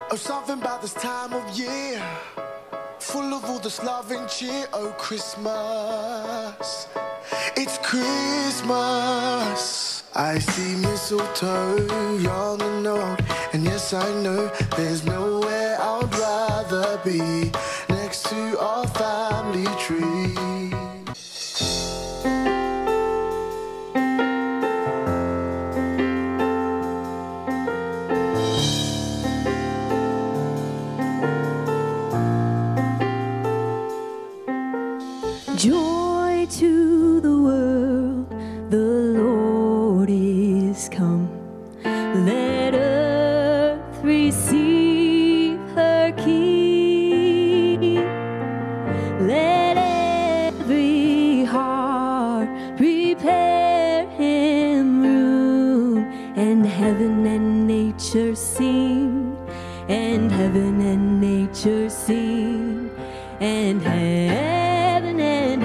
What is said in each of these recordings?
Oh, something about this time of year, full of all this love and cheer. Oh, Christmas, it's Christmas. I see mistletoe, young and old, and yes, I know there's nowhere I'd rather be next to our family tree. Joy to the world, the Lord is come. Let earth receive her King. Let every heart prepare him room, and heaven and nature sing, and heaven and nature sing, and heaven and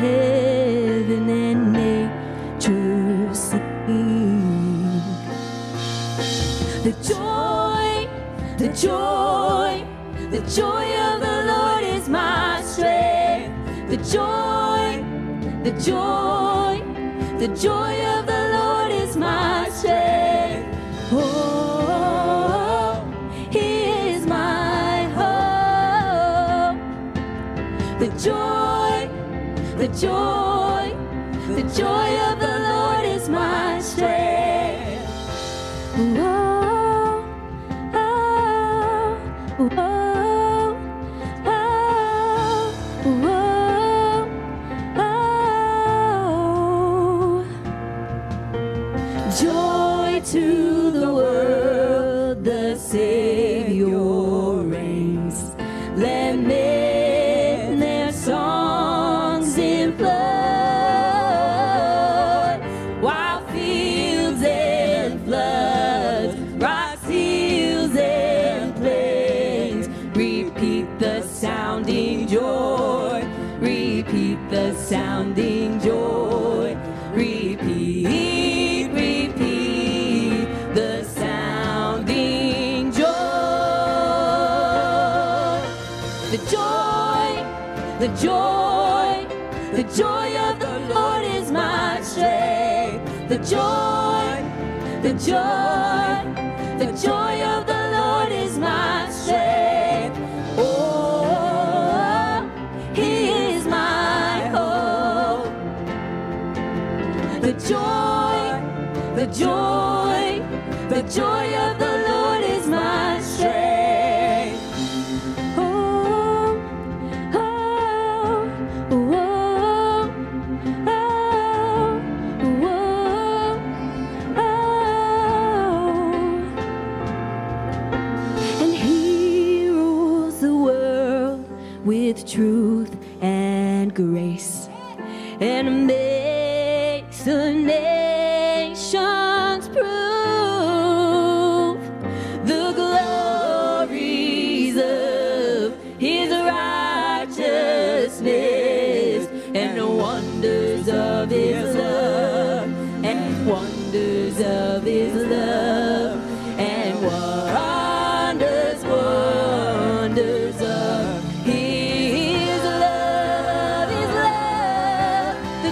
nature sing. The joy, the joy, the joy of the Lord is my strength. The joy, the joy, the joy of the Lord is my strength. Oh, he is my hope. The joy, the joy, the joy of the Lord is my strength. Oh, oh, oh, oh, oh, oh. Joy to the world, the Savior reigns. Let men their songs implode, while fields and floods, rocks, hills and plains repeat the sounding joy, repeat the sounding joy, repeat, repeat the sounding joy. The joy, the joy, the joy of the Lord is my strength. The joy, the joy, the joy of the Lord is my strength. Oh, he is my hope. The joy, the joy, the joy of the Lord is my strength. Oh, oh, oh, oh, oh, oh. And he rules the world with truth and grace, and makes the nations prove the glories of his righteousness, and the wonders of his love, and wonders of his love, and wonders, wonders of his love, his love. The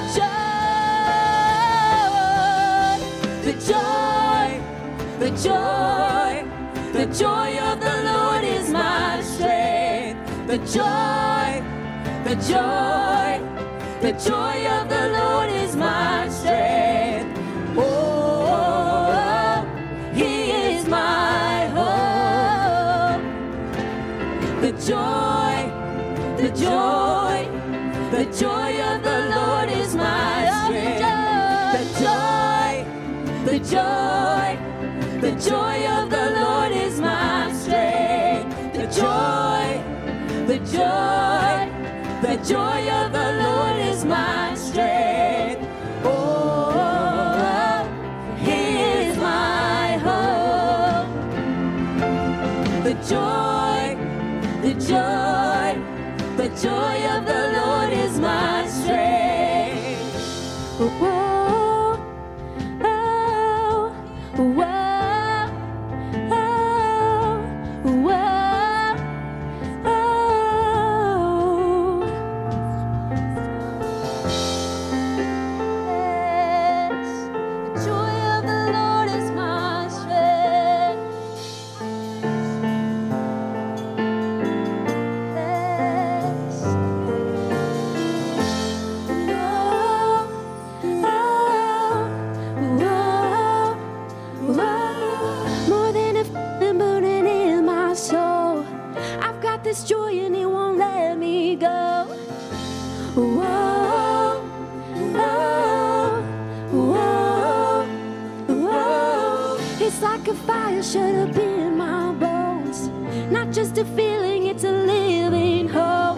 joy, the joy, the joy, the joy of the Lord is my strength. The joy, the joy, the joy of the Lord is my strength. Oh, he is my hope. The joy, the joy, the joy of the Lord is my strength. The joy, the joy, the joy of the Lord is my strength. The joy, the joy, the joy of the Lord is my strength. Oh, he is my hope. The joy, the joy, the joy of the Lord is my strength. Oh, oh, oh, oh, oh, oh. this joy and it won't let me go. Whoa, oh, whoa, whoa. It's like a fire shut up in my bones. Not just a feeling, it's a living hope.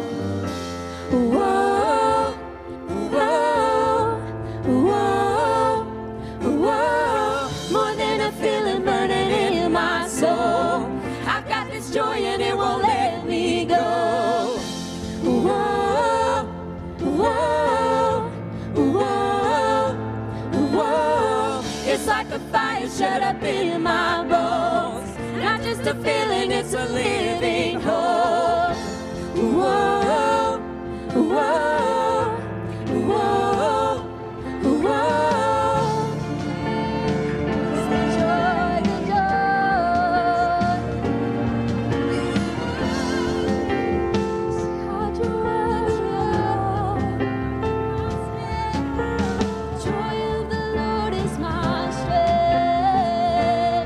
Whoa, whoa, whoa, whoa. More than a feeling burning in my soul. I've got this joy and it won't let me go. Whoa, whoa, whoa, whoa. It's like a fire shut up in my bones. Not just a feeling, it's a living hope. Whoa, whoa, whoa, whoa. It's the joy, the joy. Joy of the Lord is my strength.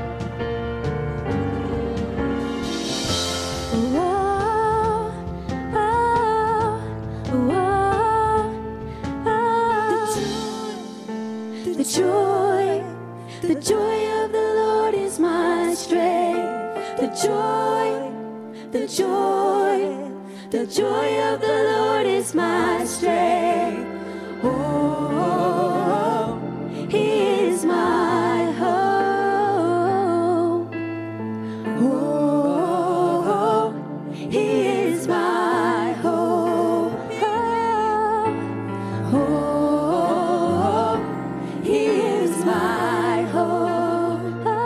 Whoa, oh, whoa, oh. The joy of the Lord is my strength. The joy of the Lord is my strength. Oh, He is my hope. Oh, He is my hope. Oh, He is my hope.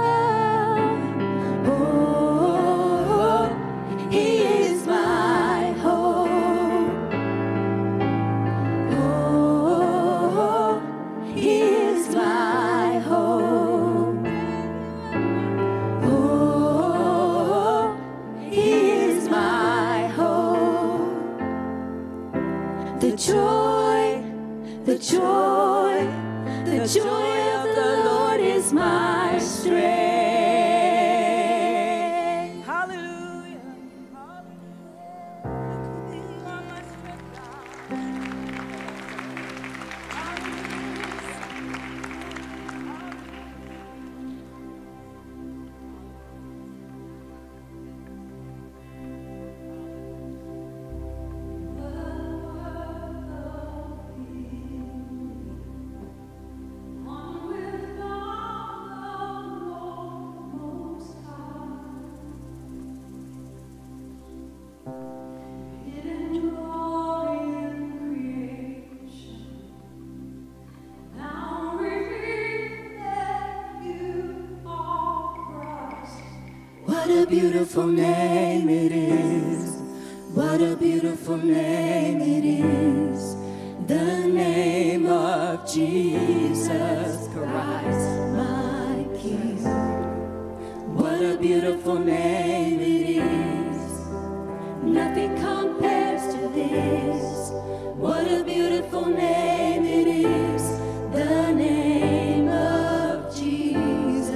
Oh, He is my hope. Oh, He is my hope. Oh, He is my hope. The joy of the Lord is my strength. Hallelujah. What a beautiful name it is. What a beautiful name it is. The name of Jesus Christ, my King. What a beautiful name it is. Nothing compares to this. What a beautiful name it is. The name of Jesus.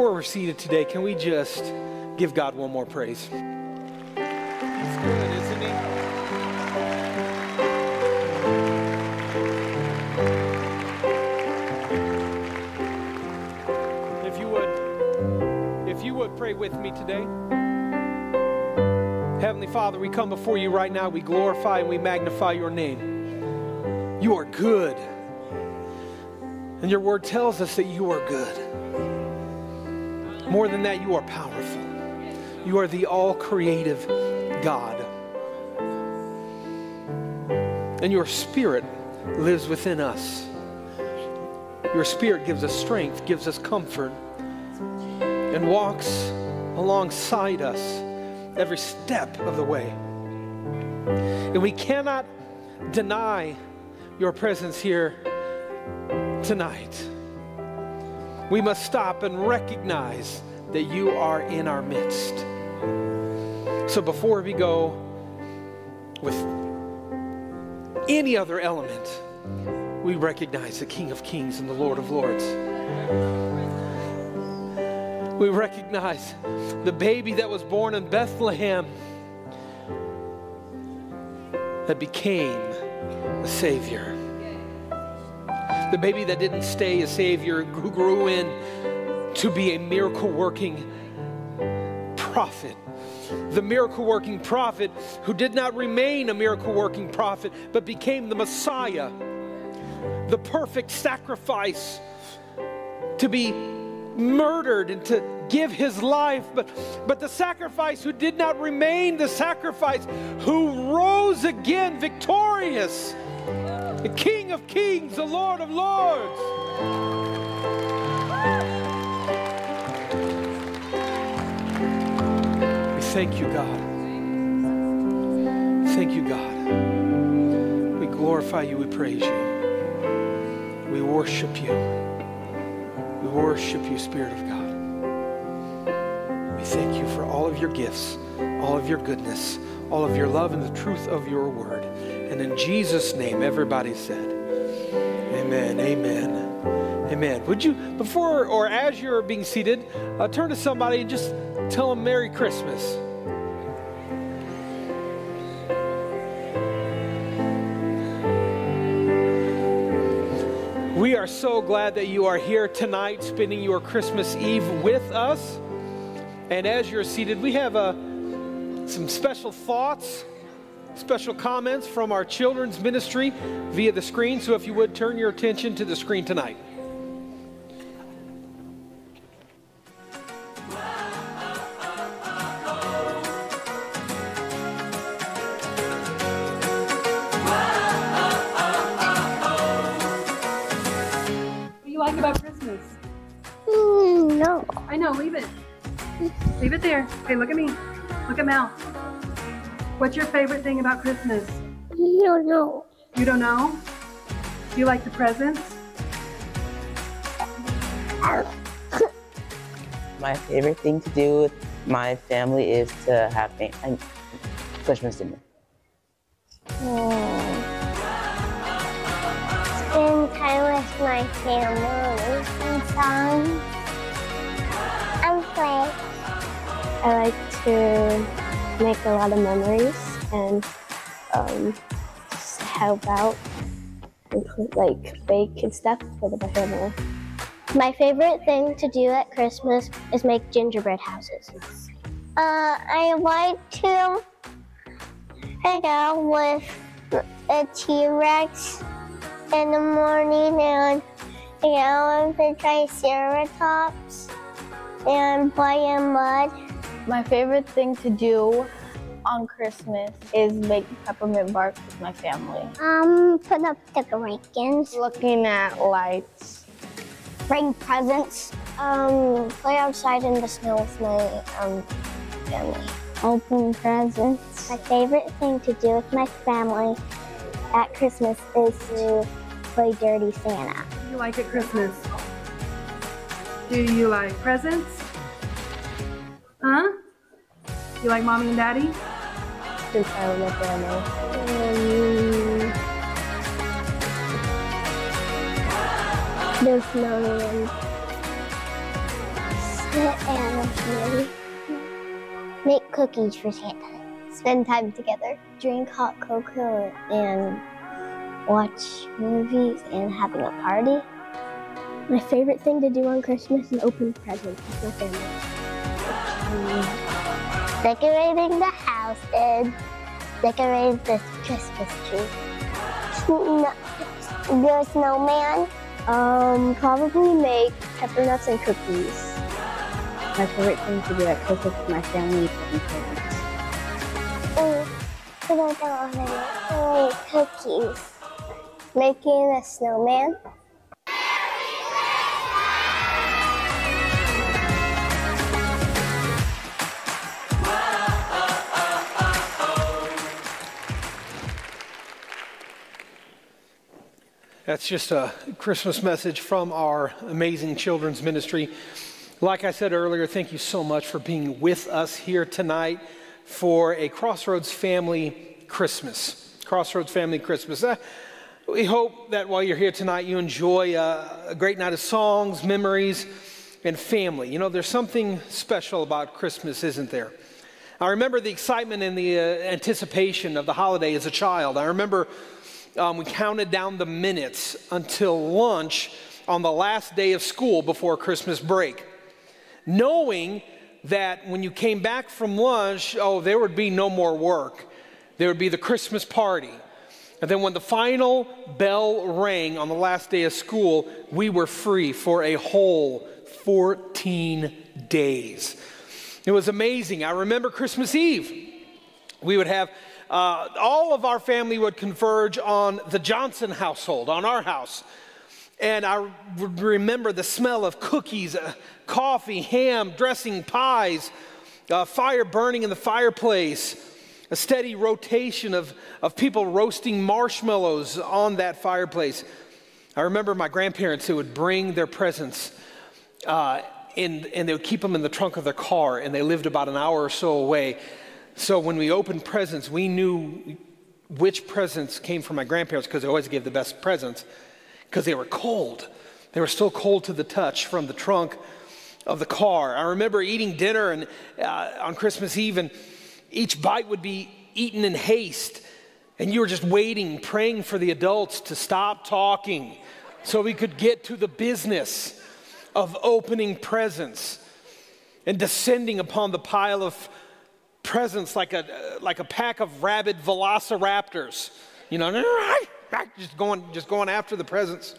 before we're seated today, can we just give God one more praise? It's good, isn't he? If you would pray with me today. Heavenly Father, we come before you right now. We glorify and we magnify your name. You are good. And your word tells us that you are good. More than that, you are powerful. You are the all-creative God. And your Spirit lives within us. Your Spirit gives us strength, gives us comfort, and walks alongside us every step of the way. And we cannot deny your presence here tonight. We must stop and recognize that you are in our midst. So before we go with any other element, we recognize the King of Kings and the Lord of Lords. We recognize the baby that was born in Bethlehem that became a Savior. The baby that didn't stay a Savior, who grew in to be a miracle-working prophet. The miracle-working prophet who did not remain a miracle-working prophet, but became the Messiah, the perfect sacrifice to be murdered and to give his life, but the sacrifice who did not remain the sacrifice, who rose again victorious, the King of Kings, the Lord of Lords. We thank you, God. Thank you, God. We glorify you, we praise you. We worship you. We worship you, Spirit of God. We thank you for all of your gifts, all of your goodness, all of your love and the truth of your word. And in Jesus' name, everybody said, amen, amen, amen. Would you, before or as you're being seated, turn to somebody and just tell them Merry Christmas. We are so glad that you are here tonight, spending your Christmas Eve with us. And as you're seated, we have some special thoughts, special comments from our children's ministry via the screen. So if you would, turn your attention to the screen tonight. What do you like about Christmas? No. I know, leave it. Leave it there. Okay, look at me. Look at Mel. What's your favorite thing about Christmas? No, no. You don't know? Do you like the presents? My favorite thing to do with my family is to have Christmas dinner. Spend time with my family and songs and play. I like to make a lot of memories and just help out, like bake and stuff for the family. My favorite thing to do at Christmas is make gingerbread houses. I like to hang out with a T-Rex in the morning and hang out with the Triceratops and play in mud. My favorite thing to do on Christmas is make peppermint bark with my family. Put up decorations. Looking at lights. Bring presents. Play outside in the snow with my family. Open presents. My favorite thing to do with my family at Christmas is to play Dirty Santa. What do you like at Christmas? Do you like presents? Huh? You like mommy and daddy? Spend time with my family. The snowman. And make cookies for Santa. Spend time together. Drink hot cocoa and watch movies and having a party. My favorite thing to do on Christmas is open presents with my family. Decorating the house and decorate the Christmas tree. You're a snowman? Probably make pepper nuts and cookies. My favorite thing to do at Christmas with my family is making Cookies. Making a snowman. That's just a Christmas message from our amazing children's ministry. Like I said earlier, thank you so much for being with us here tonight for a Crossroads Family Christmas. Crossroads Family Christmas. We hope that while you're here tonight, you enjoy a great night of songs, memories, and family. You know, there's something special about Christmas, isn't there? I remember the excitement and the anticipation of the holiday as a child. I remember we counted down the minutes until lunch on the last day of school before Christmas break, knowing that when you came back from lunch, there would be no more work. There would be the Christmas party. And then when the final bell rang on the last day of school, we were free for a whole 14 days. It was amazing. I remember Christmas Eve. We would have all of our family would converge on the Johnson household, on our house. And I would remember the smell of cookies, coffee, ham, dressing, pies, fire burning in the fireplace, a steady rotation of people roasting marshmallows on that fireplace. I remember my grandparents who would bring their presents and they would keep them in the trunk of their car, and they lived about an hour or so away. So when we opened presents, we knew which presents came from my grandparents because they always gave the best presents because they were cold. They were still cold to the touch from the trunk of the car. I remember eating dinner and on Christmas Eve, and each bite would be eaten in haste. And you were just waiting, praying for the adults to stop talking so we could get to the business of opening presents and descending upon the pile of presents like a pack of rabid velociraptors, you know, just going after the presents.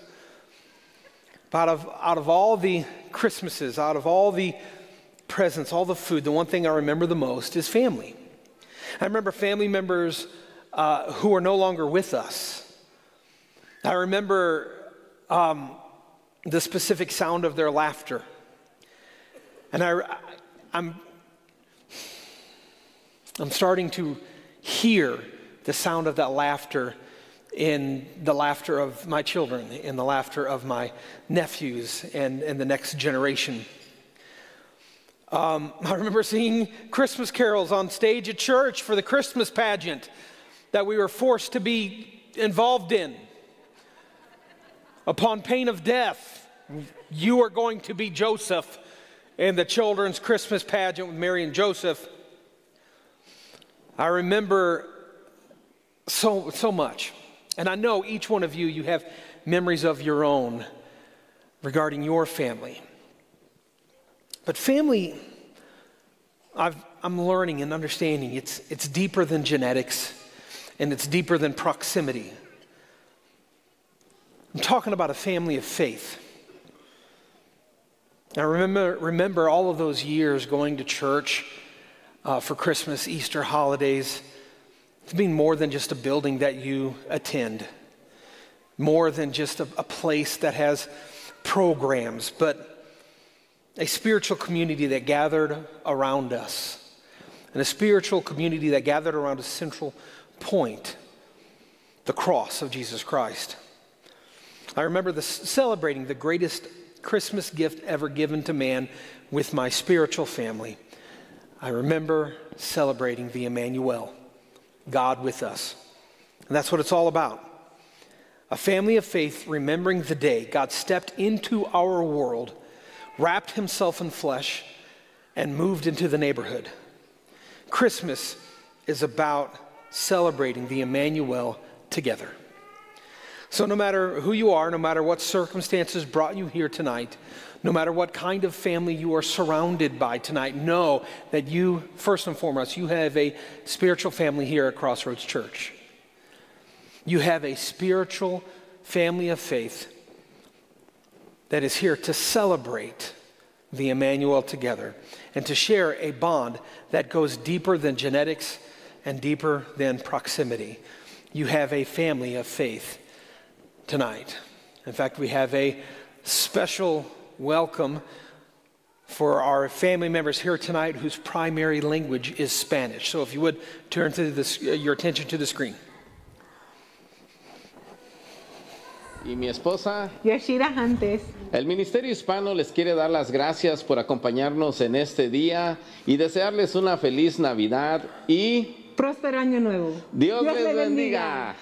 Out of all the Christmases, out of all the presents, all the food, the one thing I remember the most is family. I remember family members who are no longer with us. I remember the specific sound of their laughter, and I'm starting to hear the sound of that laughter in the laughter of my children, in the laughter of my nephews and the next generation. I remember singing Christmas carols on stage at church for the Christmas pageant that we were forced to be involved in. Upon pain of death, you are going to be Joseph in the children's Christmas pageant with Mary and Joseph. I remember so much. And I know each one of you have memories of your own regarding your family. But family, I'm learning and understanding it's deeper than genetics, and it's deeper than proximity. I'm talking about a family of faith. I remember all of those years going to church for Christmas, Easter holidays. It's being more than just a building that you attend, more than just a place that has programs, but a spiritual community that gathered around us, and a spiritual community that gathered around a central point, the cross of Jesus Christ. I remember celebrating the greatest Christmas gift ever given to man with my spiritual family. I remember celebrating the Emmanuel, God with us. And that's what it's all about. A family of faith remembering the day God stepped into our world, wrapped himself in flesh, and moved into the neighborhood. Christmas is about celebrating the Emmanuel together. So no matter who you are, no matter what circumstances brought you here tonight, no matter what kind of family you are surrounded by tonight, know that you, first and foremost, you have a spiritual family here at Crossroads Church. You have a spiritual family of faith that is here to celebrate the Emmanuel together and to share a bond that goes deeper than genetics and deeper than proximity. You have a family of faith tonight. In fact, we have a special welcome for our family members here tonight whose primary language is Spanish. So if you would turn to your attention to the screen. Y mi esposa, Yoshida antes. el Ministerio Hispano les quiere dar las gracias por acompañarnos en este día y desearles una feliz Navidad y Próspero año nuevo. Dios les bendiga.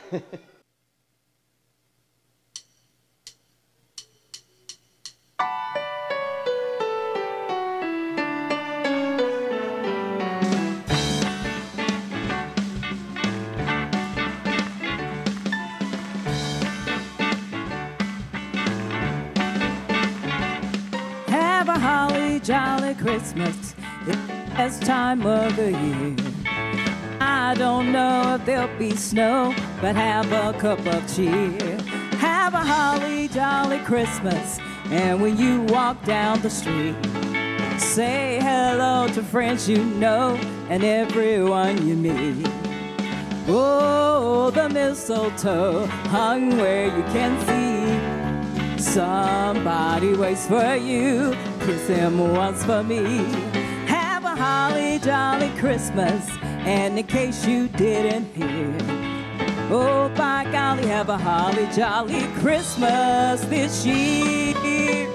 Have a holly jolly Christmas. It's the best time of the year. I don't know if there'll be snow, but have a cup of cheer. Have a holly jolly Christmas, and when you walk down the street, say hello to friends you know and everyone you meet. Oh, the mistletoe hung where you can see. Somebody waits for you, kiss him once for me. Have a holly jolly Christmas, and in case you didn't hear, oh, by golly, have a holly jolly Christmas this year.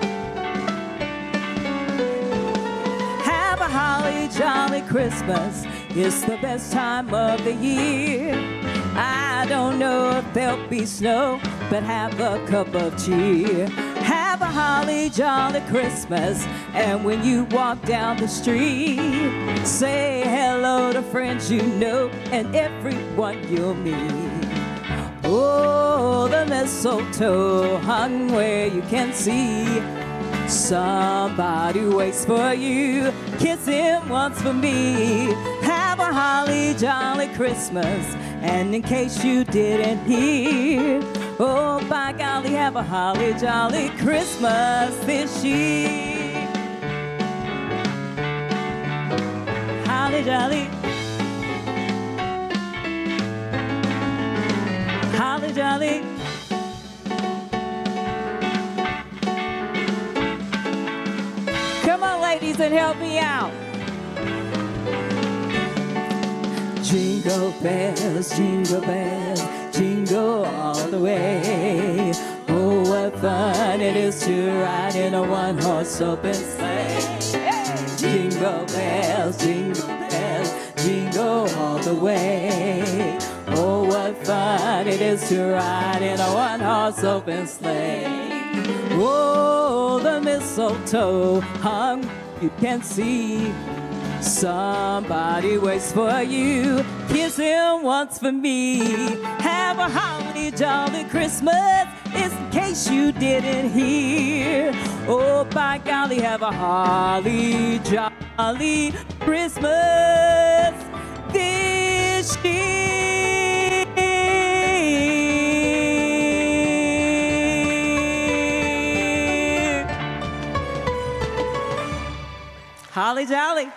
Have a holly jolly Christmas, it's the best time of the year. I don't know if there'll be snow, but have a cup of cheer. Have a holly jolly Christmas, and when you walk down the street, say hello to friends you know and everyone you'll meet. Oh, the mistletoe hung where you can see. Somebody waits for you, kiss him once for me. Have a holly jolly Christmas, and in case you didn't hear, oh, by golly, have a holly jolly Christmas this year. Holly jolly, holly jolly. Come on, ladies, and help me out. Jingle bells, jingle all the way. Oh, what fun it is to ride in a one-horse open sleigh. Jingle bells, jingle all the way. Oh, what fun it is to ride in a one-horse open sleigh. Oh, the mistletoe hung, you can see. Somebody waits for you, kiss him once for me. Have a holly jolly Christmas, it's in case you didn't hear. Oh, by golly, have a holly jolly Christmas this year. Holly jolly.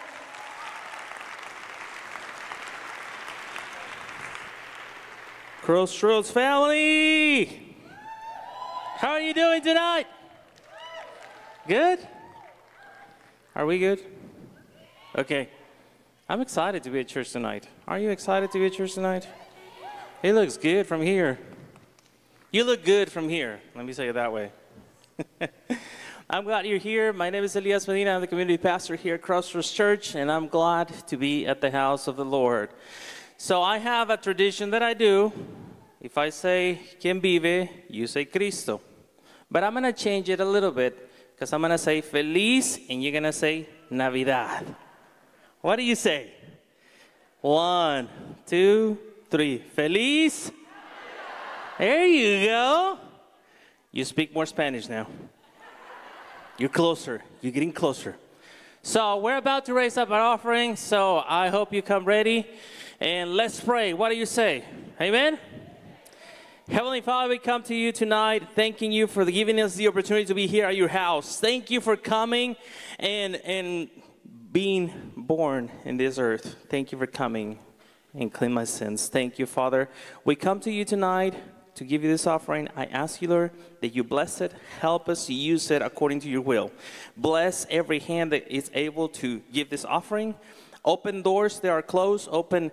Crossroads family, how are you doing tonight? Good? Are we good? Okay. I'm excited to be at church tonight. Are you excited to be at church tonight? It looks good from here. You look good from here. Let me say it that way. I'm glad you're here. My name is Elias Medina. I'm the community pastor here at Crossroads Church, and I'm glad to be at the house of the Lord. So I have a tradition that I do. If I say, ¿Quién vive?, you say Cristo. But I'm going to change it a little bit, Because I'm going to say Feliz, and you're going to say Navidad. What do you say? 1, 2, 3. Feliz. There you go. You speak more Spanish now. You're closer. You're getting closer. So we're about to raise up our offering, so I hope you come ready. And let's pray. What do you say? Amen? Heavenly Father, we come to you tonight thanking you for giving us the opportunity to be here at your house. Thank you for coming and being born in this earth. Thank you for coming and clean my sins. Thank you, Father. We come to you tonight to give you this offering. I ask you, Lord, that you bless it. Help us to use it according to your will. Bless every hand that is able to give this offering. Open doors that are closed. Open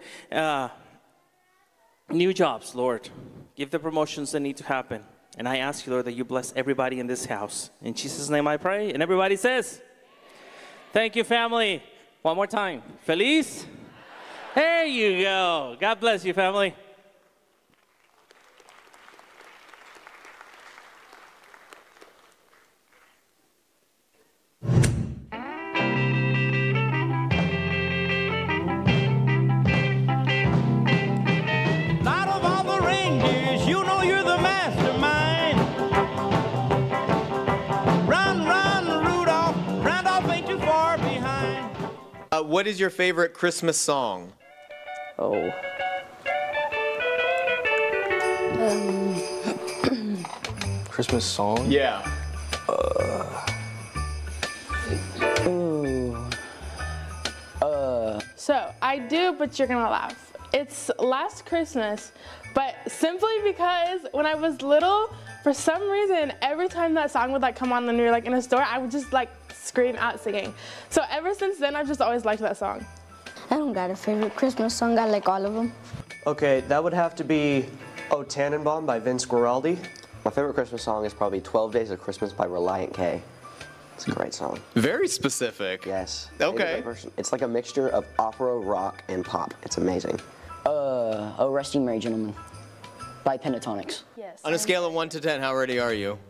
new jobs, Lord. Give the promotions that need to happen. And I ask you, Lord, that you bless everybody in this house. In Jesus' name I pray. And everybody says, thank you, family. One more time. Feliz. There you go. God bless you, family. What is your favorite Christmas song? Oh. Christmas song? Yeah. So, I do, but you're gonna laugh. It's Last Christmas, but simply because when I was little, for some reason, every time that song would like come on when we were like in a store, I would just like scream out singing. So ever since then, I've just always liked that song. I don't got a favorite Christmas song. I like all of them. Okay, that would have to be O Tannenbaum by Vince Guaraldi. My favorite Christmas song is probably 12 Days of Christmas by Reliant K. It's a great song. Very specific. Yes. Okay. It's like a mixture of opera, rock, and pop. It's amazing. Oh, Rusty Merry Gentleman by Pentatonics. Yes. On a scale of 1 to 10, how ready are you?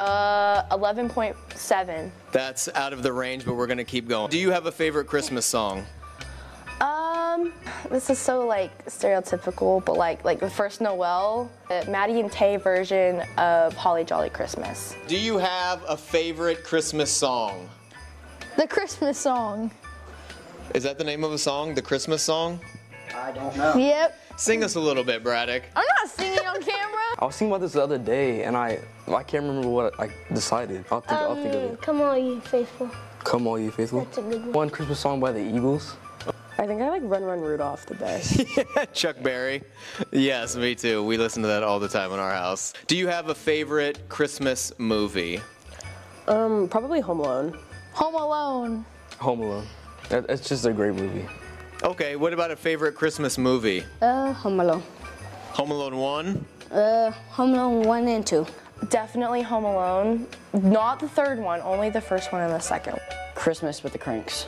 11.7. That's out of the range, but we're gonna keep going. Do you have a favorite Christmas song? This is so like stereotypical, but like the first Noel, the Maddie and Tay version of Holly Jolly Christmas. Do you have a favorite Christmas song? The Christmas song. Is that the name of a song? The Christmas song? I don't know. Yep. Sing us a little bit, Braddock. I'm not singing on camera. I was thinking about this the other day, and I can't remember what I decided. I'll think of it. Come on, you faithful. Come all you faithful. That's a good one. One Christmas song by the Eagles. I think I like Run Run Rudolph the best. Yeah, Chuck Berry. Yes, me too. We listen to that all the time in our house. Do you have a favorite Christmas movie? Probably Home Alone. Home Alone. Home Alone. It's just a great movie. Okay, what about a favorite Christmas movie? Home Alone. Home Alone 1? Home Alone 1 and 2. Definitely Home Alone. Not the third one, only the first one and the second. Christmas with the Cranks.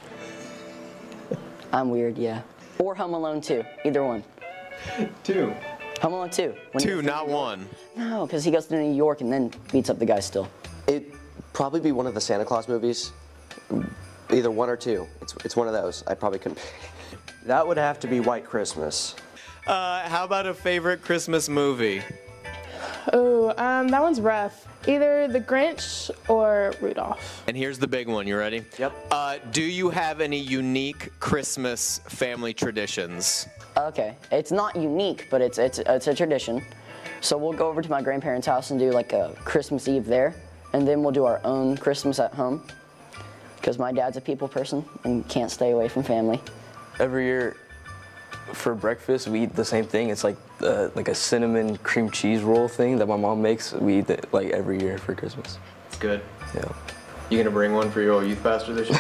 I'm weird, yeah. Or Home Alone 2, either one. 2. Home Alone 2. 2, not 1. No, because he goes to New York and then beats up the guy still. It'd probably be one of the Santa Claus movies. Either 1 or 2. It's one of those. I probably couldn't. That would have to be White Christmas. How about a favorite Christmas movie? Oh, that one's rough. Either The Grinch or Rudolph. And here's the big one. You ready? Yep. Do you have any unique Christmas family traditions? Okay, it's not unique, but it's a tradition. So we'll go over to my grandparents' house and do like a Christmas Eve there, and then we'll do our own Christmas at home. Because my dad's a people person and can't stay away from family. Every year for breakfast, we eat the same thing. It's like a cinnamon cream cheese roll thing that my mom makes. We eat it like every year for Christmas. It's good. Yeah. You gonna bring one for your old youth pastor this year?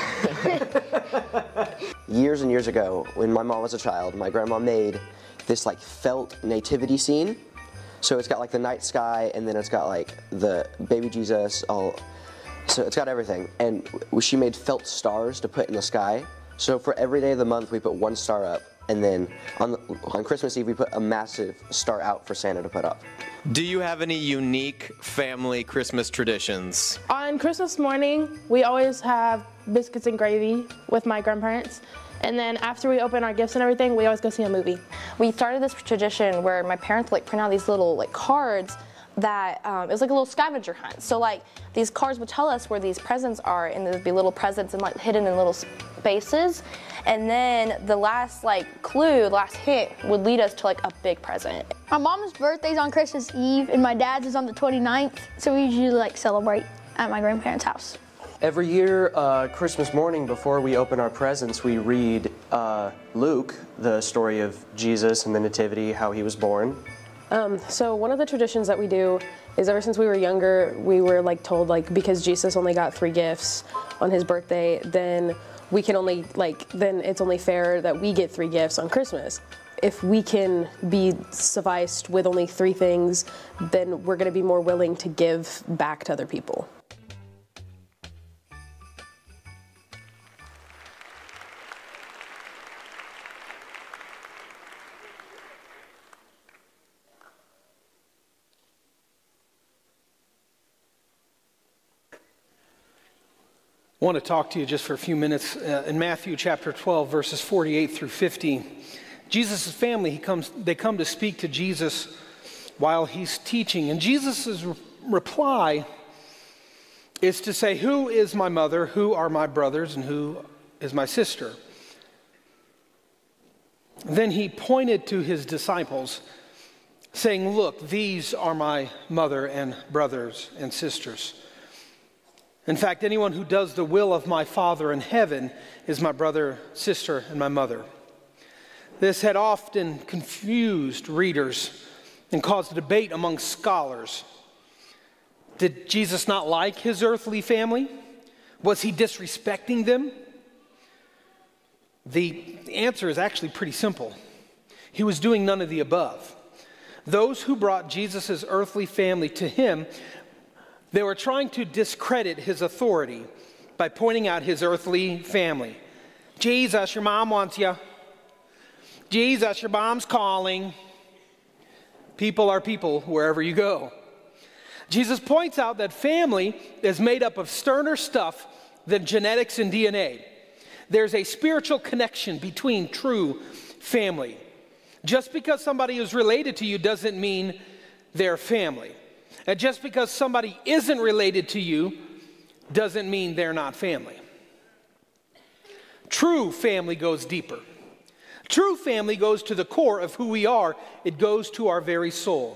Years and years ago, when my mom was a child, my grandma made this like felt nativity scene. So it's got like the night sky, and then it's got like the baby Jesus all. So it's got everything, and she made felt stars to put in the sky. So for every day of the month, we put 1 star up, and then on Christmas Eve, we put a massive star out for Santa to put up. Do you have any unique family Christmas traditions? On Christmas morning, we always have biscuits and gravy with my grandparents. And then after we open our gifts and everything, we always go see a movie. We started this tradition where my parents would print out these little cards that it was like a little scavenger hunt. So these cards would tell us where these presents are, and there'd be little presents and hidden in little spaces. And then the last clue, the last hint would lead us to a big present. My mom's birthday's on Christmas Eve and my dad's is on the 29th. So we usually celebrate at my grandparents' house. Every year, Christmas morning, before we open our presents, we read Luke, the story of Jesus and the Nativity, how he was born. So one of the traditions that we do is ever since we were younger, we were told because Jesus only got 3 gifts on his birthday, then we can only then it's only fair that we get 3 gifts on Christmas. If we can be sufficed with only 3 things, then we're going to be more willing to give back to other people. I want to talk to you just for a few minutes in Matthew chapter 12, verses 48 through 50. Jesus' family, they come to speak to Jesus while he's teaching. And Jesus' reply is to say, "Who is my mother, who are my brothers, and who is my sister?" Then he pointed to his disciples, saying, "Look, these are my mother and brothers and sisters. In fact, anyone who does the will of my Father in heaven is my brother, sister, and my mother." This had often confused readers and caused a debate among scholars. Did Jesus not like his earthly family? Was he disrespecting them? The answer is actually pretty simple. He was doing none of the above. Those who brought Jesus' earthly family to him, they were trying to discredit his authority by pointing out his earthly family. "Jesus, your mom wants you. Jesus, your mom's calling." People are people wherever you go. Jesus points out that family is made up of sterner stuff than genetics and DNA. There's a spiritual connection between true family. Just because somebody is related to you doesn't mean they're family. And just because somebody isn't related to you doesn't mean they're not family. True family goes deeper. True family goes to the core of who we are. It goes to our very soul.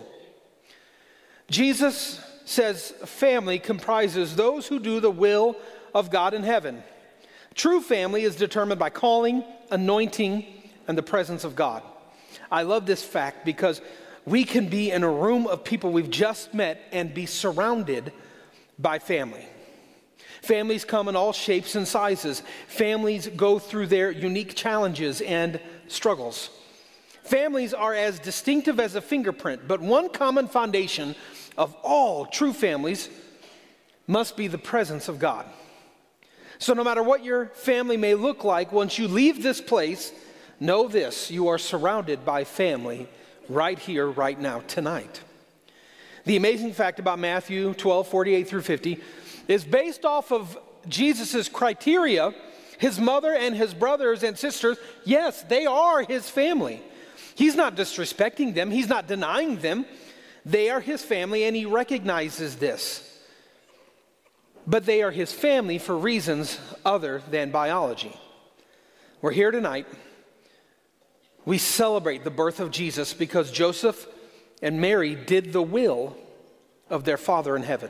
Jesus says family comprises those who do the will of God in heaven. True family is determined by calling, anointing, and the presence of God. I love this fact because we can be in a room of people we've just met and be surrounded by family. Families come in all shapes and sizes. Families go through their unique challenges and struggles. Families are as distinctive as a fingerprint, but one common foundation of all true families must be the presence of God. So no matter what your family may look like, once you leave this place, know this: you are surrounded by family right here, right now, tonight. The amazing fact about Matthew 12, 48 through 50 is based off of Jesus' criteria. His mother and his brothers and sisters, yes, they are his family. He's not disrespecting them. He's not denying them. They are his family, and he recognizes this. But they are his family for reasons other than biology. We're here tonight. We celebrate the birth of Jesus because Joseph and Mary did the will of their Father in heaven.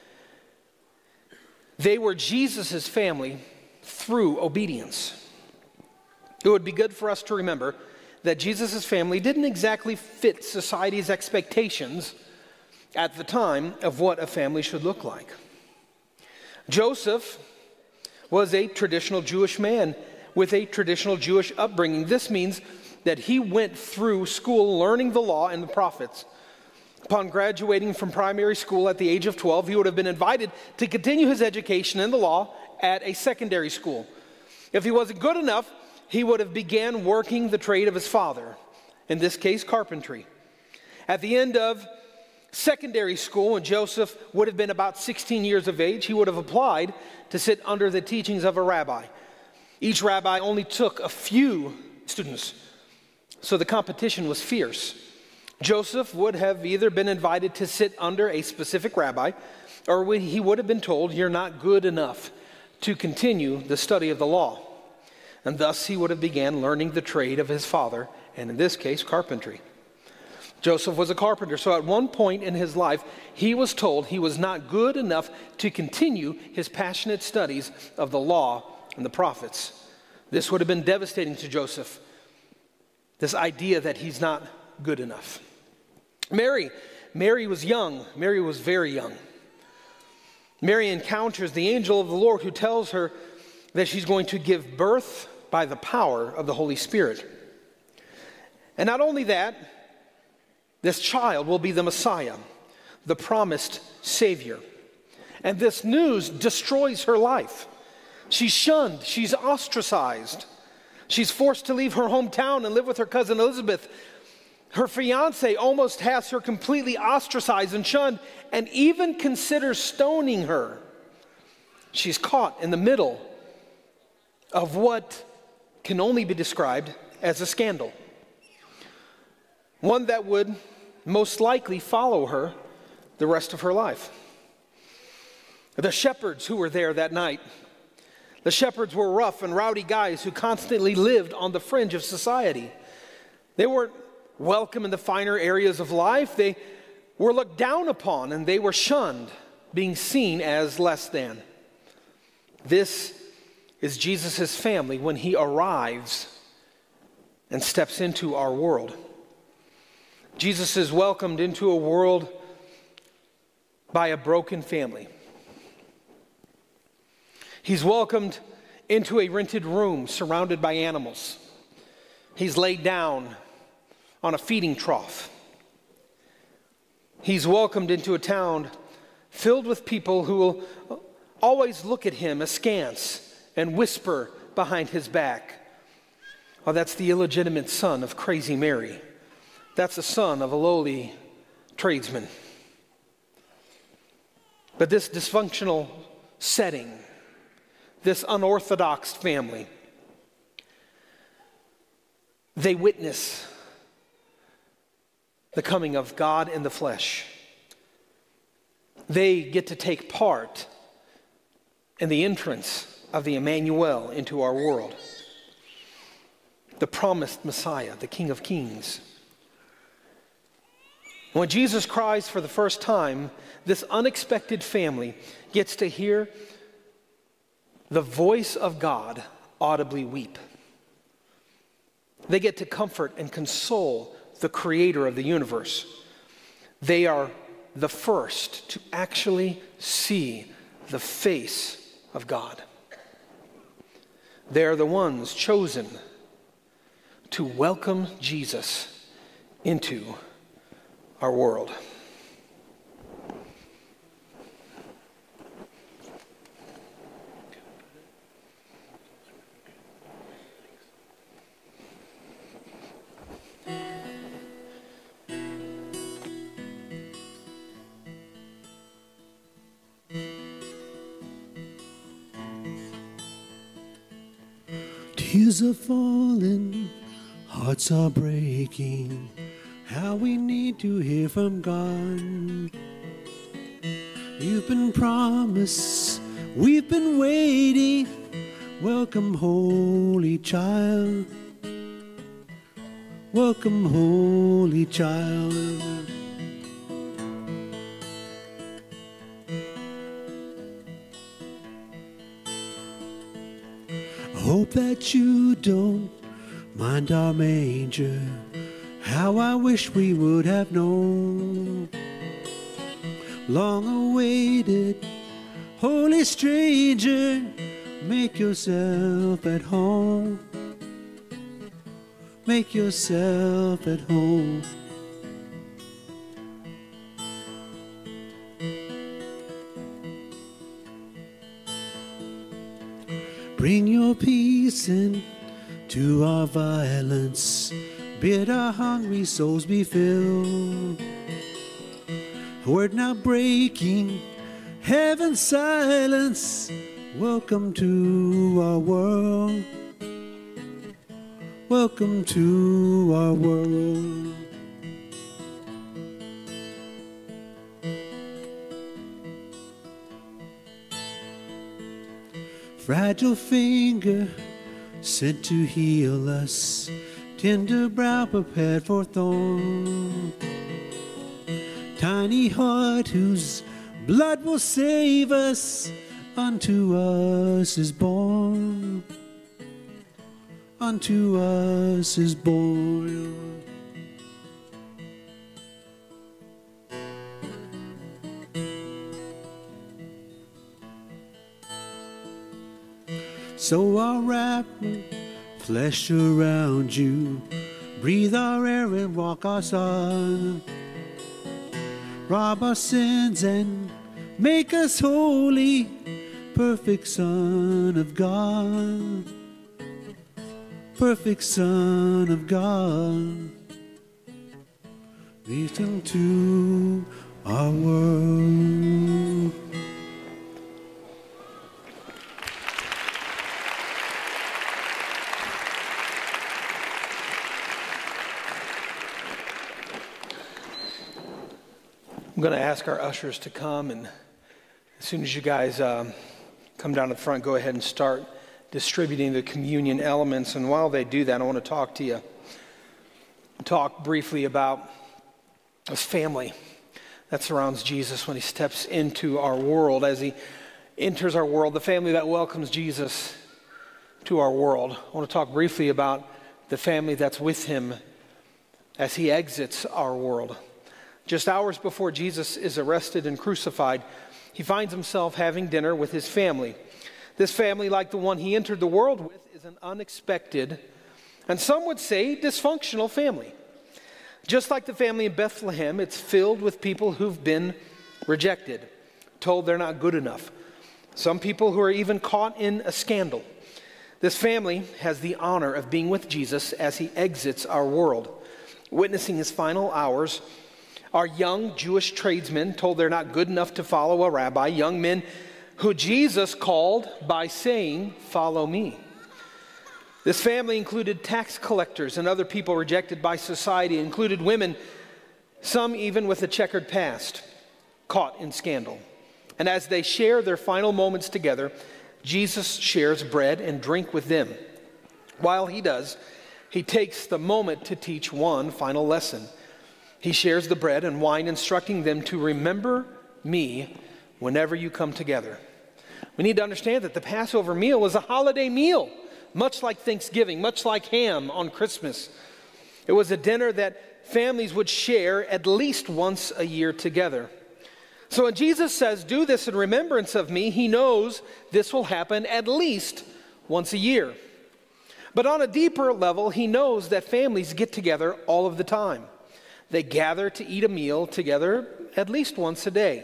They were Jesus' family through obedience. It would be good for us to remember that Jesus' family didn't exactly fit society's expectations at the time of what a family should look like. Joseph was a traditional Jewish man with a traditional Jewish upbringing. This means that he went through school learning the law and the prophets. Upon graduating from primary school at the age of 12, he would have been invited to continue his education in the law at a secondary school. If he wasn't good enough, he would have began working the trade of his father, in this case, carpentry. At the end of secondary school, when Joseph would have been about 16 years of age, he would have applied to sit under the teachings of a rabbi. Each rabbi only took a few students, so the competition was fierce. Joseph would have either been invited to sit under a specific rabbi, or he would have been told, "You're not good enough to continue the study of the law." And thus he would have began learning the trade of his father, and in this case, carpentry. Joseph was a carpenter, so at one point in his life, he was told he was not good enough to continue his passionate studies of the law and the prophets. This would have been devastating to Joseph, this idea that he's not good enough. Mary was young. Mary was very young. Mary encounters the angel of the Lord who tells her that she's going to give birth by the power of the Holy Spirit. And not only that, this child will be the Messiah, the promised Savior. And this news destroys her life. She's shunned. She's ostracized. She's forced to leave her hometown and live with her cousin Elizabeth. Her fiance almost has her completely ostracized and shunned, and even considers stoning her. She's caught in the middle of what can only be described as a scandal. One that would most likely follow her the rest of her life. The shepherds who were there that night, the shepherds were rough and rowdy guys who constantly lived on the fringe of society. They weren't welcome in the finer areas of life. They were looked down upon and they were shunned, being seen as less than. This is Jesus' family when he arrives and steps into our world. Jesus is welcomed into a world by a broken family. He's welcomed into a rented room surrounded by animals. He's laid down on a feeding trough. He's welcomed into a town filled with people who will always look at him askance and whisper behind his back, "Oh, that's the illegitimate son of crazy Mary. That's the son of a lowly tradesman." But this dysfunctional setting, this unorthodox family, they witness the coming of God in the flesh. They get to take part in the entrance of the Emmanuel into our world, the promised Messiah, the King of Kings. When Jesus cries for the first time, this unexpected family gets to hear the voice of God audibly weep. They get to comfort and console the creator of the universe. They are the first to actually see the face of God. They are the ones chosen to welcome Jesus into our world. Tears are falling, hearts are breaking. How we need to hear from God. You've been promised, we've been waiting. Welcome, Holy Child. Welcome, Holy Child. I hope that you don't mind our manger. How I wish we would have known. Long awaited, holy stranger, make yourself at home. Make yourself at home. Bring your peace into our violence. Bid our hungry souls be filled. a word not breaking heaven's silence. Welcome to our world. Welcome to our world. Fragile finger sent to heal us, tender brow prepared for thorn. Tiny heart whose blood will save us, unto us is born. Unto us is born. So I'll wrap flesh around you, breathe our air and walk our sun, rob our sins and make us holy, perfect Son of God, perfect Son of God. Listen to our world. I'm going to ask our ushers to come, and as soon as you guys come down to the front, go ahead and start distributing the communion elements. And while they do that, I want to talk to you. Talk briefly about this family that surrounds Jesus when he steps into our world. As he enters our world, the family that welcomes Jesus to our world. I want to talk briefly about the family that's with him as he exits our world. Just hours before Jesus is arrested and crucified, he finds himself having dinner with his family. This family, like the one he entered the world with, is an unexpected, and some would say dysfunctional family. Just like the family in Bethlehem, it's filled with people who've been rejected, told they're not good enough. Some people who are even caught in a scandal. This family has the honor of being with Jesus as he exits our world. Witnessing his final hours are young Jewish tradesmen told they're not good enough to follow a rabbi, young men who Jesus called by saying, "Follow me." This family included tax collectors and other people rejected by society. It included women, some even with a checkered past, caught in scandal. And as they share their final moments together, Jesus shares bread and drink with them. While he does, he takes the moment to teach one final lesson. He shares the bread and wine, instructing them to remember me whenever you come together. We need to understand that the Passover meal was a holiday meal, much like Thanksgiving, much like ham on Christmas. It was a dinner that families would share at least once a year together. So when Jesus says, "Do this in remembrance of me," he knows this will happen at least once a year. But on a deeper level, he knows that families get together all of the time. They gather to eat a meal together at least once a day.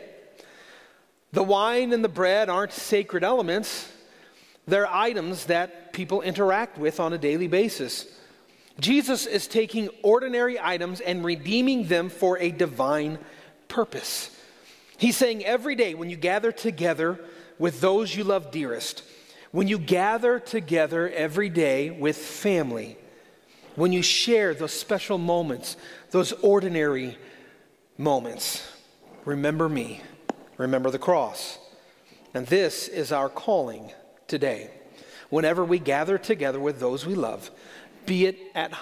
The wine and the bread aren't sacred elements. They're items that people interact with on a daily basis. Jesus is taking ordinary items and redeeming them for a divine purpose. He's saying every day when you gather together with those you love dearest, when you gather together every day with family, when you share those special moments, those ordinary moments, remember me, remember the cross. And this is our calling today. Whenever we gather together with those we love, be it at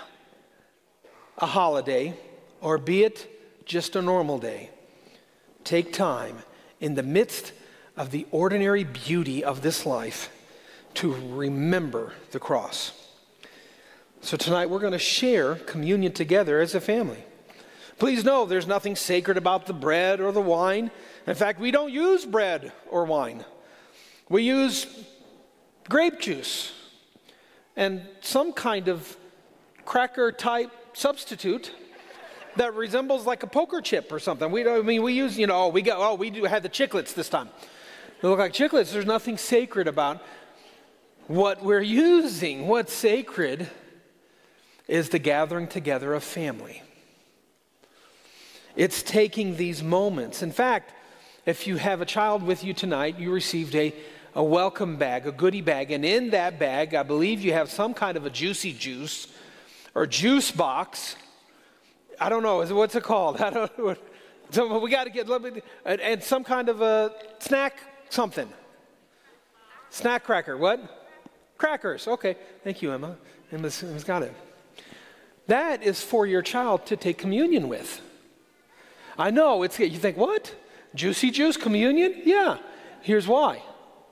a holiday or be it just a normal day, take time in the midst of the ordinary beauty of this life to remember the cross. So tonight we're going to share communion together as a family. Please know there's nothing sacred about the bread or the wine. In fact, we don't use bread or wine. We use grape juice and some kind of cracker type substitute that resembles like a poker chip or something. We use, we do have the chiclets this time. They look like chiclets. There's nothing sacred about what we're using. What's sacred is the gathering together of family. It's taking these moments. In fact, if you have a child with you tonight, you received a welcome bag, a goodie bag. And in that bag, I believe you have some kind of a juicy juice or juice box. I don't know. What's it called? I don't know. So we got to get a little bit, and some kind of a snack, something. Snack cracker. What? Crackers. Okay. Thank you, Emma. Emma's got it. That is for your child to take communion with. I know. You think, what? Juicy juice, communion? Yeah. Here's why.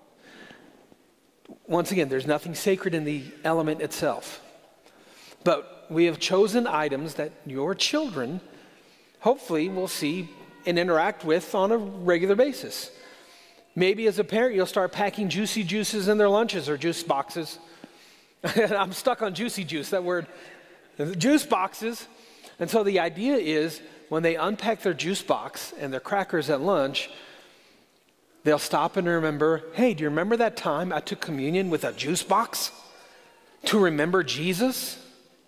Once again, there's nothing sacred in the element itself. But we have chosen items that your children hopefully will see and interact with on a regular basis. Maybe as a parent, you'll start packing juicy juices in their lunches or juice boxes. I'm stuck on juicy juice, that word. Juice boxes. And so the idea is when they unpack their juice box and their crackers at lunch, they'll stop and remember, hey, do you remember that time I took communion with a juice box to remember Jesus?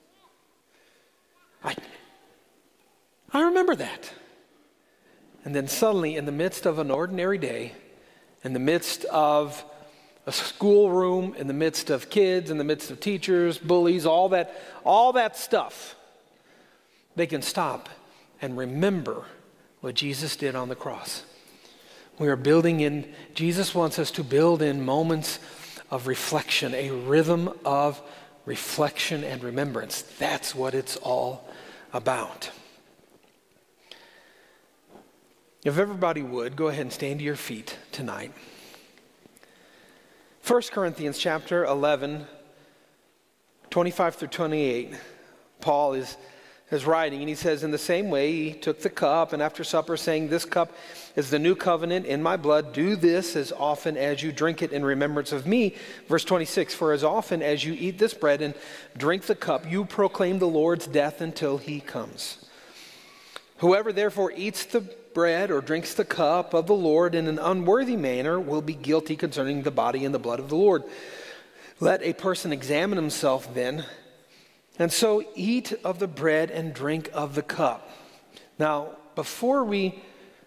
I remember that. And then suddenly, in the midst of an ordinary day, in the midst of a schoolroom, in the midst of kids, in the midst of teachers, bullies, all that stuff, they can stop and remember what Jesus did on the cross. We are building in, Jesus wants us to build in moments of reflection, a rhythm of reflection and remembrance. That's what it's all about. If everybody would, go ahead and stand to your feet tonight. 1 Corinthians chapter 11, 25 through 28, Paul is writing, and he says, in the same way, he took the cup, and after supper saying, this cup is the new covenant in my blood. Do this as often as you drink it in remembrance of me. Verse 26, for as often as you eat this bread and drink the cup, you proclaim the Lord's death until he comes. Whoever therefore eats the bread or drinks the cup of the Lord in an unworthy manner will be guilty concerning the body and the blood of the Lord. Let a person examine himself then, and so eat of the bread and drink of the cup. Now, before we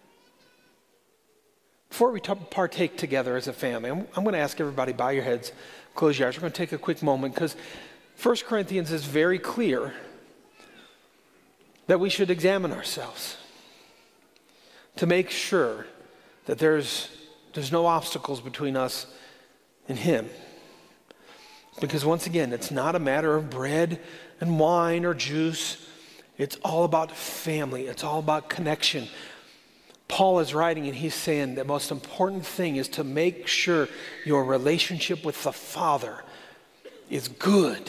partake together as a family, I'm going to ask everybody, bow your heads, close your eyes. We're going to take a quick moment because 1 Corinthians is very clear that we should examine ourselves to make sure that there's no obstacles between us and him. Because once again, it's not a matter of bread and wine or juice. It's all about family. It's all about connection. Paul is writing and he's saying the most important thing is to make sure your relationship with the Father is good.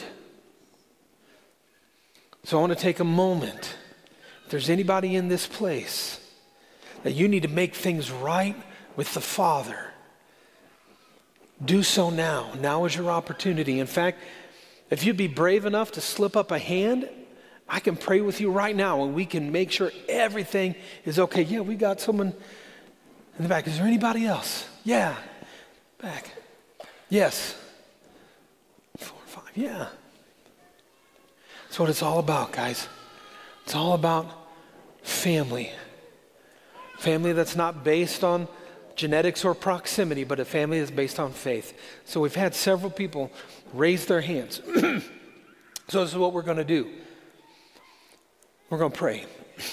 So I want to take a moment. If there's anybody in this place that you need to make things right with the Father, do so now. Now is your opportunity. In fact, if you'd be brave enough to slip up a hand, I can pray with you right now and we can make sure everything is okay. Yeah, we got someone in the back. Is there anybody else? Yeah. Back. Yes. 4 or 5. Yeah. That's what it's all about, guys. It's all about family. Family that's not based on genetics or proximity, but a family that's based on faith. So we've had several people raise their hands. So this is what we're going to do. We're going to pray.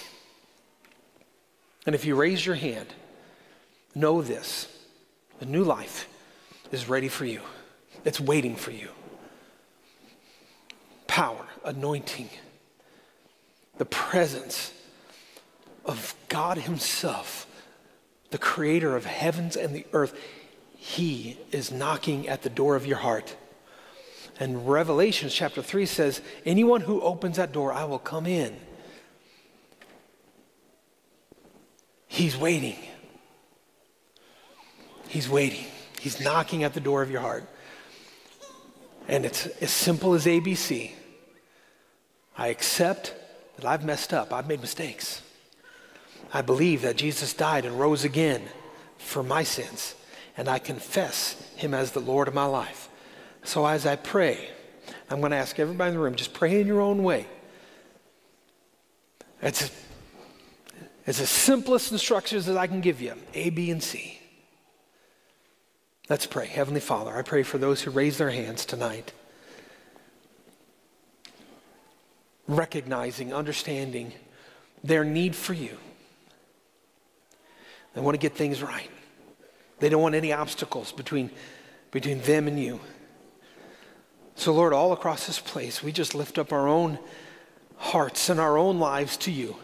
And if you raise your hand, know this. The new life is ready for you. It's waiting for you. Power, anointing, the presence of God himself, the creator of heavens and the earth. He is knocking at the door of your heart. And Revelation chapter 3 says, anyone who opens that door, I will come in. He's waiting. He's waiting. He's knocking at the door of your heart. And it's as simple as ABC. I accept that I've messed up. I've made mistakes. I believe that Jesus died and rose again for my sins. And I confess him as the Lord of my life. So as I pray, I'm going to ask everybody in the room, just pray in your own way. It's the simplest instructions that I can give you, A, B, and C. Let's pray. Heavenly Father, I pray for those who raise their hands tonight, recognizing, understanding their need for you. They want to get things right. They don't want any obstacles between them and you. So Lord, all across this place, we just lift up our own hearts and our own lives to you,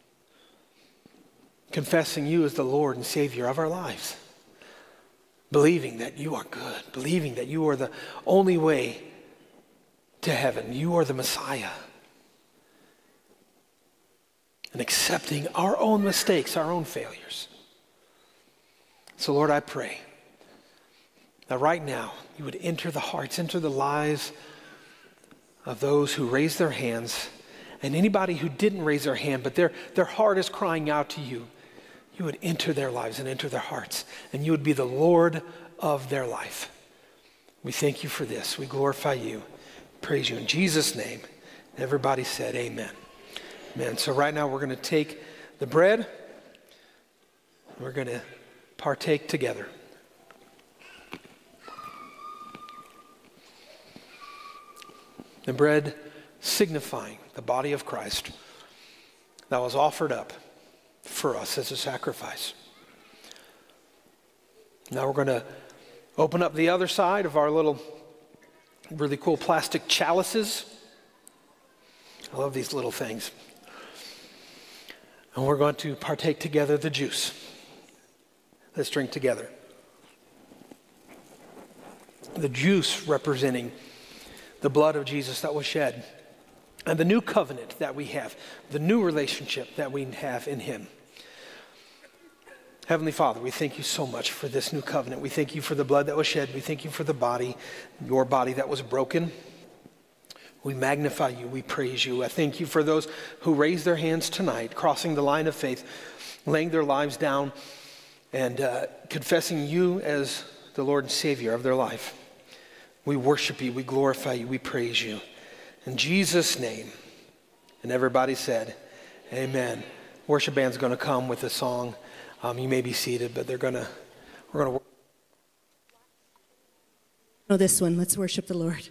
confessing you as the Lord and Savior of our lives, believing that you are good, believing that you are the only way to heaven. You are the Messiah. And accepting our own mistakes, our own failures. So Lord, I pray that right now you would enter the hearts, enter the lives of those who raised their hands, and anybody who didn't raise their hand, but their heart is crying out to you. You would enter their lives and enter their hearts, and you would be the Lord of their life. We thank you for this. We glorify you. Praise you in Jesus' name. Everybody said amen. Amen. So right now we're going to take the bread. We're going to partake together. The bread signifying the body of Christ that was offered up for us as a sacrifice. Now we're going to open up the other side of our little really cool plastic chalices. I love these little things. And we're going to partake together the juice. Let's drink together. The juice representing the blood of Jesus that was shed, and the new covenant that we have, the new relationship that we have in him. Heavenly Father, we thank you so much for this new covenant. We thank you for the blood that was shed. We thank you for the body, your body that was broken. We magnify you. We praise you. I thank you for those who raised their hands tonight, crossing the line of faith, laying their lives down, and confessing you as the Lord and Savior of their life. We worship you. We glorify you. We praise you. In Jesus' name. And everybody said, amen. Worship band's going to come with a song. You may be seated, but we're going to Oh, this one. Let's worship the Lord.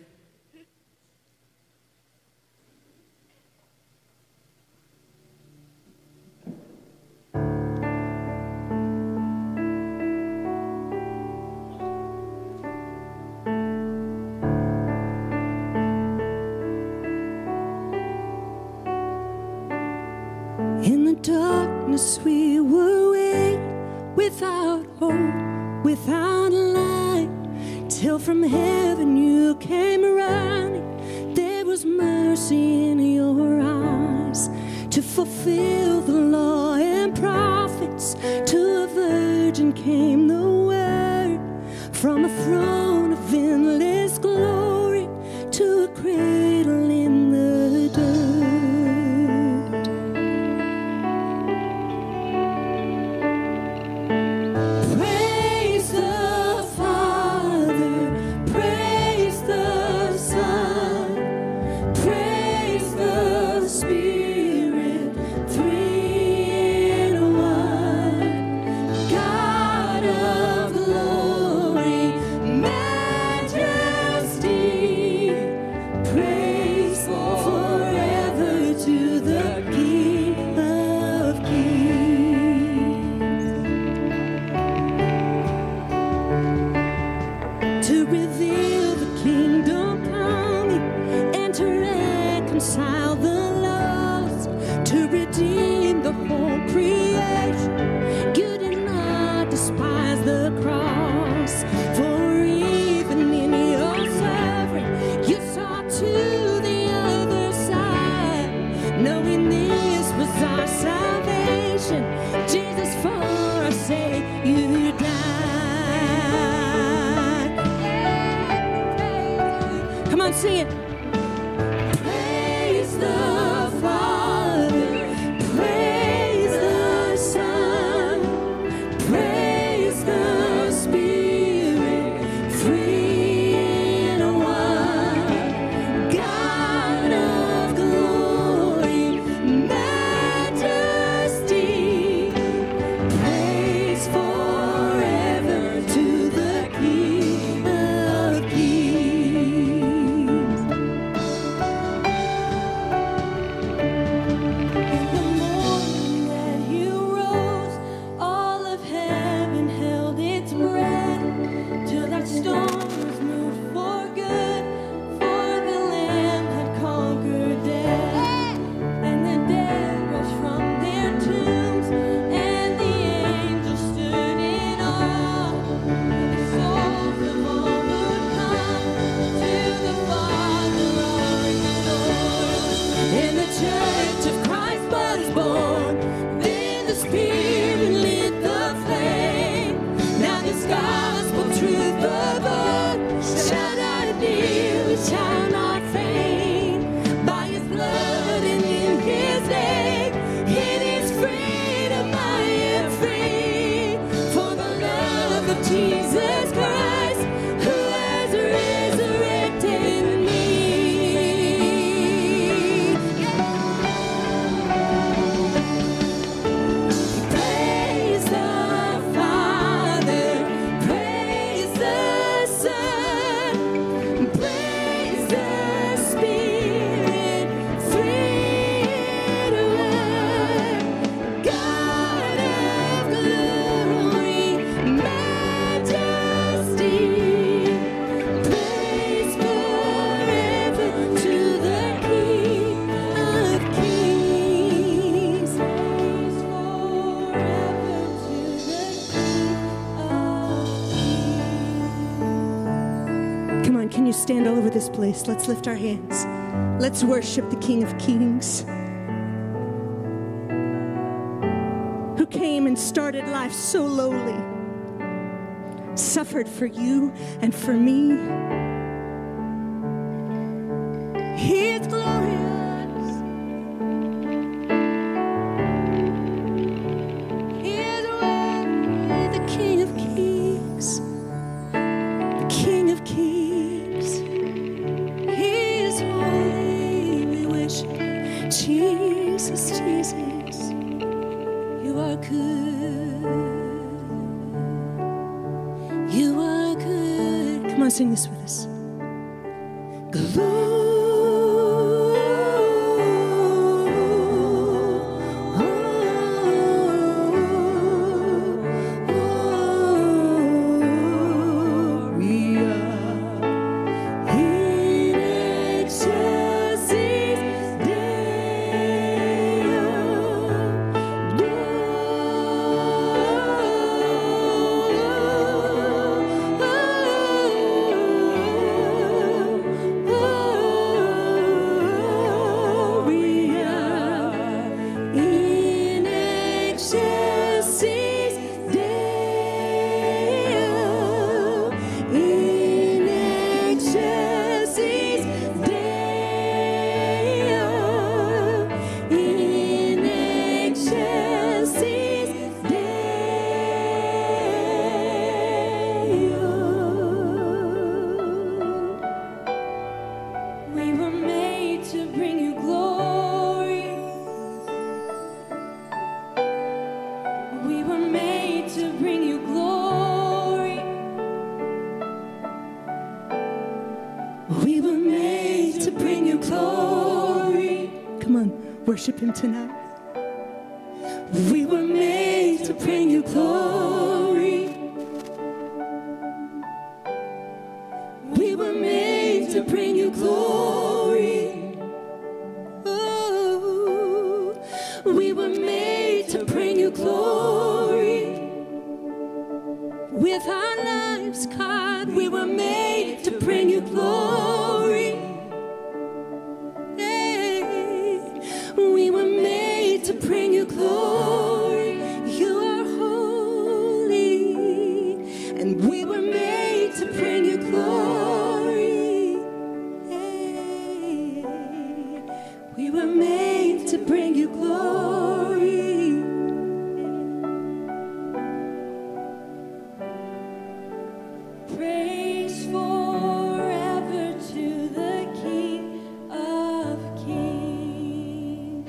In the darkness we were weak, without hope, without light, till from heaven you came running. There was mercy in your eyes to fulfill the law and prophets. To a virgin came the word, from a throne of endless glory to a cradle in the dirt. Sing it. Praise the Father, praise the Son, praise the Spirit, three in one, God of glory, majesty, born. Then the Spirit lit the flame. Now this gospel truth above shall not dim, it shall not fade. By His blood and in His name, in His freedom I am free. For the love of Jesus Christ, who has resurrected me. Praise the Father, praise the Son, praise the Spirit, free at work. God of glory, majesty, praise forever to the King of Kings. Praise forever to the King of Kings. Come on, can you stand all over this place? Let's lift our hands. Let's worship the King of Kings, who came and started life so lowly, suffered for you and for me. He is glorious. He is worthy, the King of Kings, the King of Kings. He is holy. We worship Jesus, Jesus. You are good. You are good. Come on, sing this with us. Gloria in excelsis We were made to bring you glory. We were made to bring you glory. We were made to bring you glory. Come on, worship Him tonight. We were made to bring you glory. We were made to bring you glory. Oh, we were made to bring you glory. With our lives, God, we were made to bring you glory. Hey, we were made to bring you glory. You are holy, and we were made to bring you glory. Hey, we were made to bring you glory. Praise forever to the King of Kings.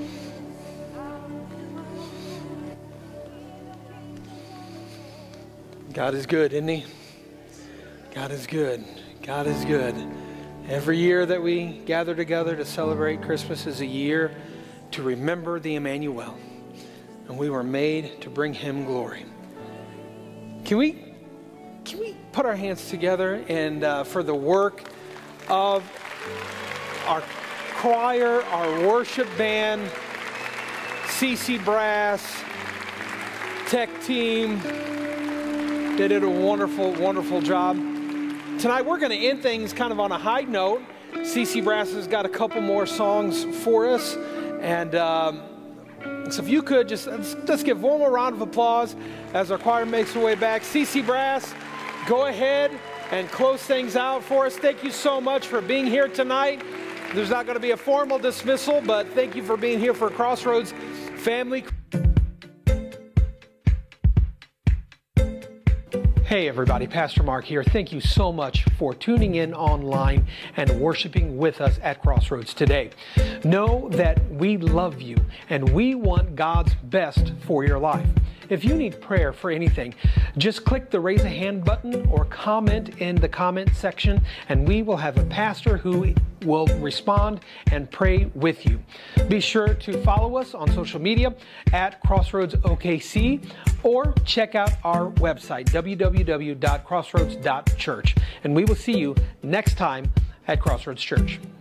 God is good, isn't He? God is good. God is good. Every year that we gather together to celebrate Christmas is a year to remember the Emmanuel. And we were made to bring Him glory. Can we put our hands together and for the work of our choir, our worship band, CC Brass, tech team. They did a wonderful, wonderful job. Tonight we're going to end things kind of on a high note. CC Brass has got a couple more songs for us, and So if you could let's give one more round of applause as our choir makes their way back. CC Brass, go ahead and close things out for us. Thank you so much for being here tonight. There's not going to be a formal dismissal, but thank you for being here for Crossroads Family. Hey everybody, Pastor Mark here. Thank you so much for tuning in online and worshiping with us at Crossroads today. Know that we love you and we want God's best for your life. If you need prayer for anything, just click the raise a hand button or comment in the comment section, and we will have a pastor who will respond and pray with you. Be sure to follow us on social media at Crossroads OKC, or check out our website, www.crossroads.church. And we will see you next time at Crossroads Church.